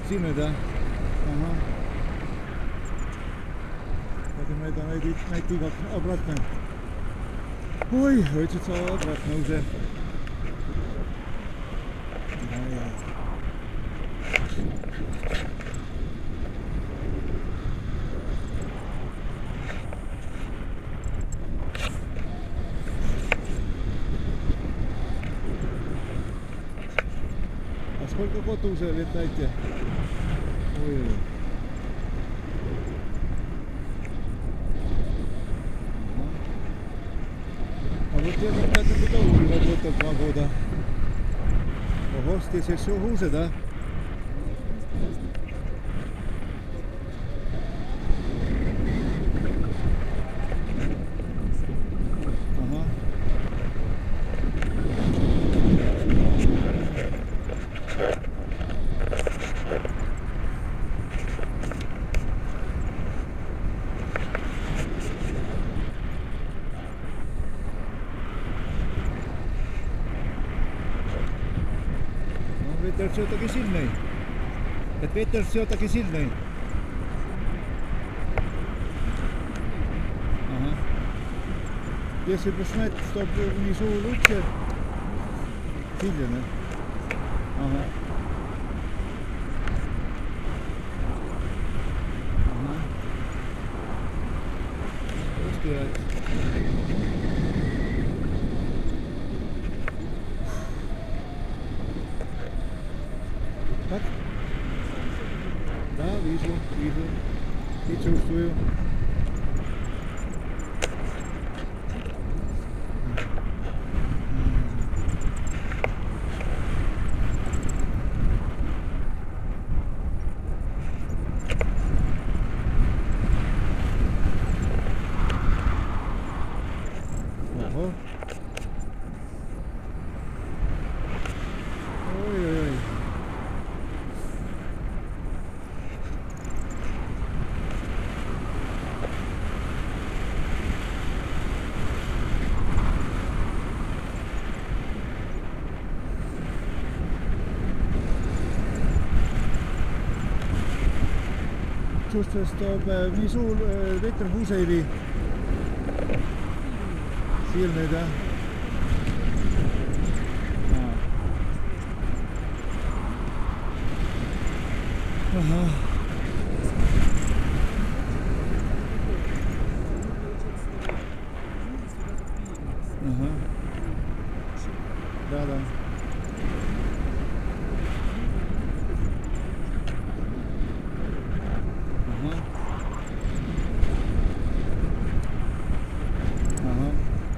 Сильно, да? Ага. Будем это найти обратно. Ой, хочется обратно уже. А сколько год уже летаете? Ой. А вот я когда-то туда работал 2 года. Ого, здесь еще хуже, да? Ага. Ветер все-таки сильный. Этот ветер все-таки сильный. Ага. Если бы знать, что внизу лучше, сильно. Ага. Ага. Успевать. Так? Да, вижу и чувствую. Ого. Ой-ой-ой. Чувствую, что внизу ветер хуже или сильный, да? Ага. Ага. Да, да. Ага. Ага.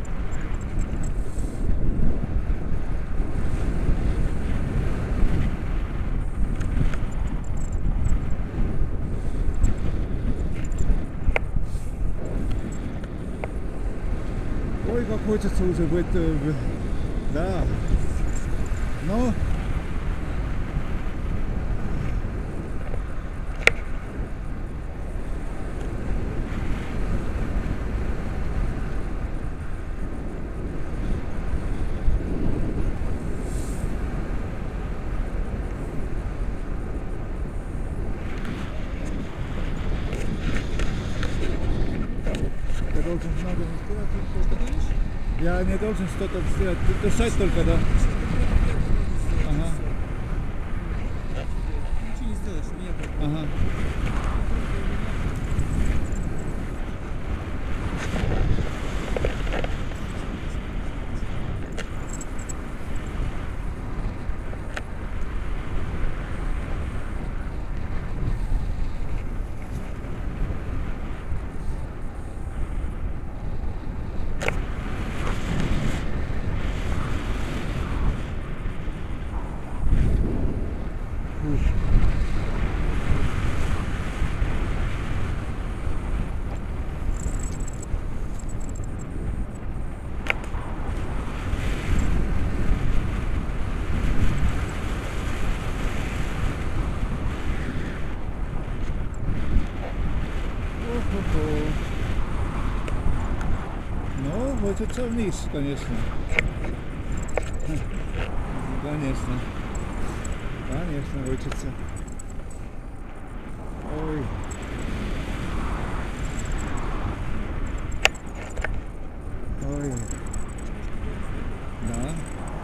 Ой, как хочется уже быть, да. Но я должен много сделать. Я не должен что-то сделать, дышать только, да? Ага. Ничего не сделаешь, нет. Ага. Ну, хочется вниз, конечно. Конечно. Конечно, хочется. Ой. Ой. Да.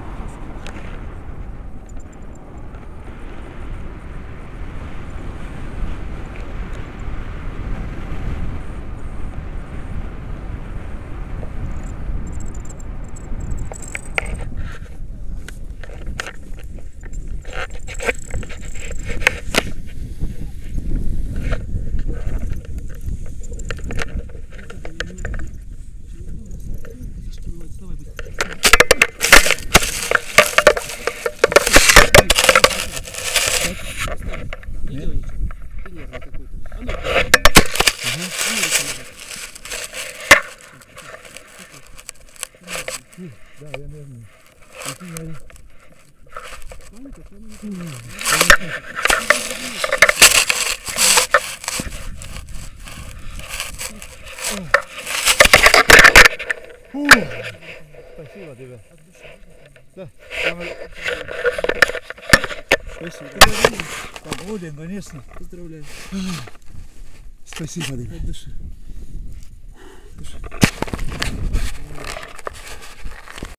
Не делай ничего. Ты нервный какой-то. А ну, Да, я нервный. Спасибо тебе. Да. Спасибо. Погоден, конечно. поздравляю. Спасибо тебе. От души.